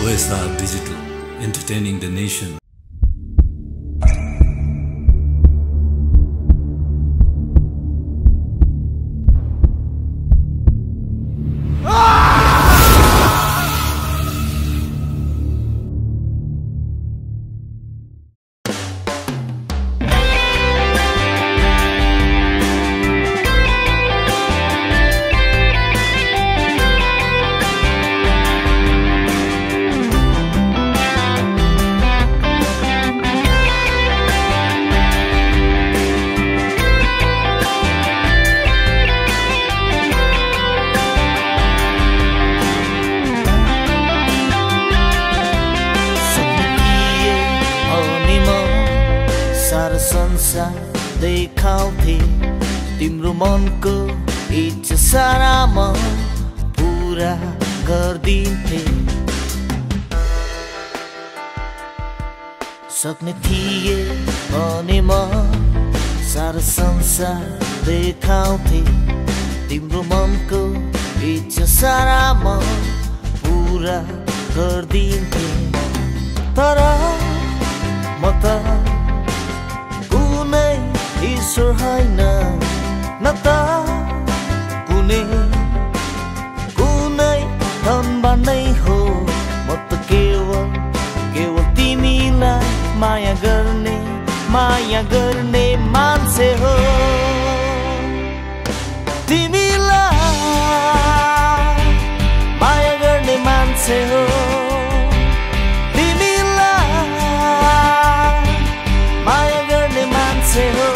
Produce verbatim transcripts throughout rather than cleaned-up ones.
O S R Digital, entertaining the nation. संसार देखाउँथे तिम्रो मनको इच्छा सारा म पुरा गर्दिन्थे सक्ने थिए भने म सारा संसार देखाउँथे तिम्रो मनको इच्छा सारा म पुरा गर्दिन्थे तर म त ईश्वर हैन न त कुनै कुनै धनवान नै हो म त केवल केवल तिमीलाई माया गर्ने माया गर्ने मान्छे हो तिमीलाई माया गर्ने मान्छे हो तिमीलाई माया गर्ने मान्छे हो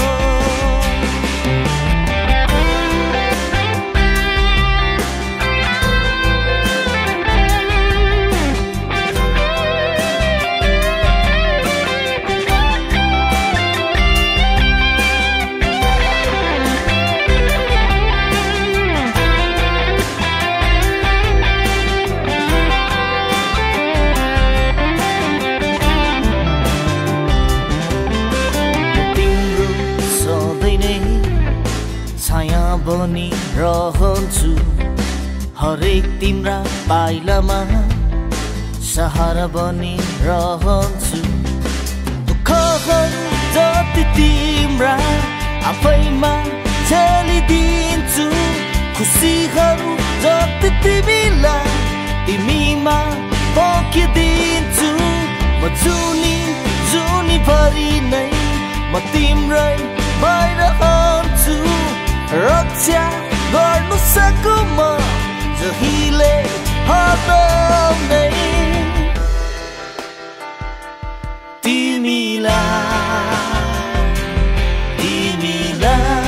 बनी रहन्छु हरेक तिम्रा पाइलामा सहारा बनी रहन्छु दुःखहरू जति तिम्रा आफैमा झेलिदिन्छु खुसीहरू जति तिमीलाई तिमीमा पोखिदिन्छु म जुनी जुनी भरि नै म तिम्रै भइरहन्छु रक्षा गर्नु सकु म जहिले हरदम नै तिमीलाई तिमीलाई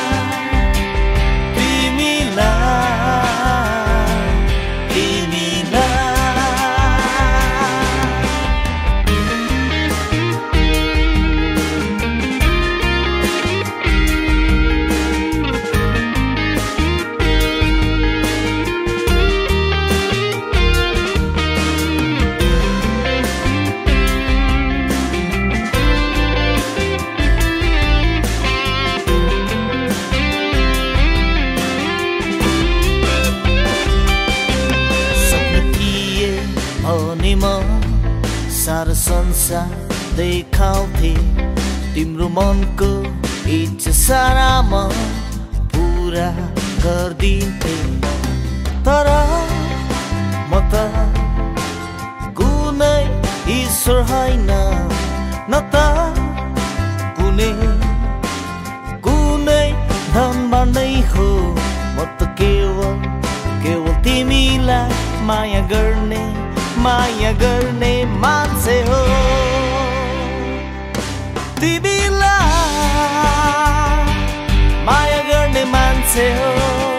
सारा संसार देखाउँथे तिम्रो मनको इच्छा सारा म पुरा गर्दिन्थे तर म त कुनै ईश्वर हैन न त कुनै कुनै धनवान नै हो म त केवल केवल तिमीलाई माया गर्ने माया गर्ने मान्छे हो तिमीलाई माया गर्ने मान्छे हो